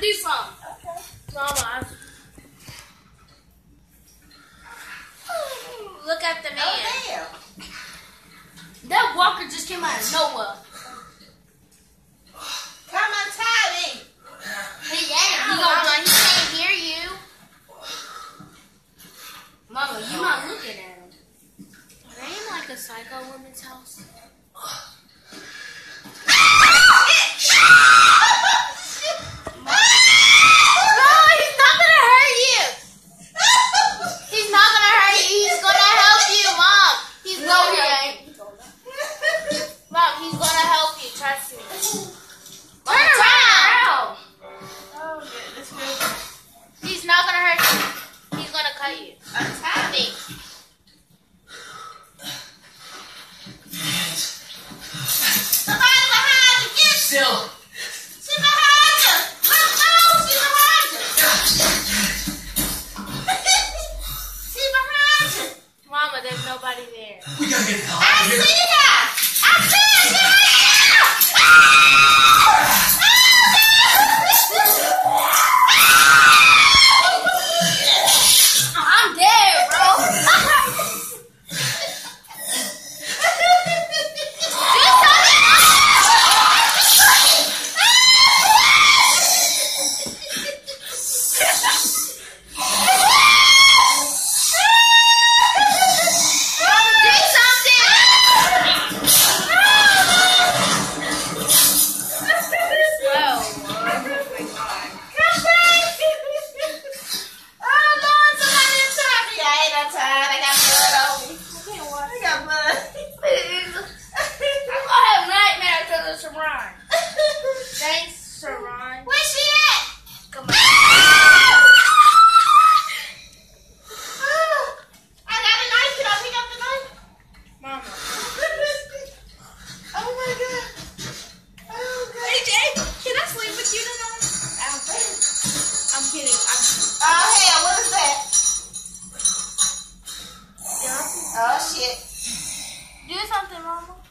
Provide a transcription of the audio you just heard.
you some. Okay. Mama. Look at the man. Oh, damn. That walker just came out of nowhere. Come untie me. He can't hear you. Mama, you not looking at him. Are they in like a psycho woman's house? Untie me. Somebody behind you. Get Still. She's behind you. Look, no, she's behind you. She's behind you. Mama, there's nobody there. We gotta get the hell I out of here. see her. I see her. She's right I'm dead, bro. Sharon. Thanks, Sharon. Where's she at? Come on. I got a knife. Can I pick up the knife? Mama. Oh my god. Oh god. Hey, Jay, can I sleep with you tonight? I don't think. I'm kidding. Oh hell, what is that? Yeah. Oh shit. Do something, Mama.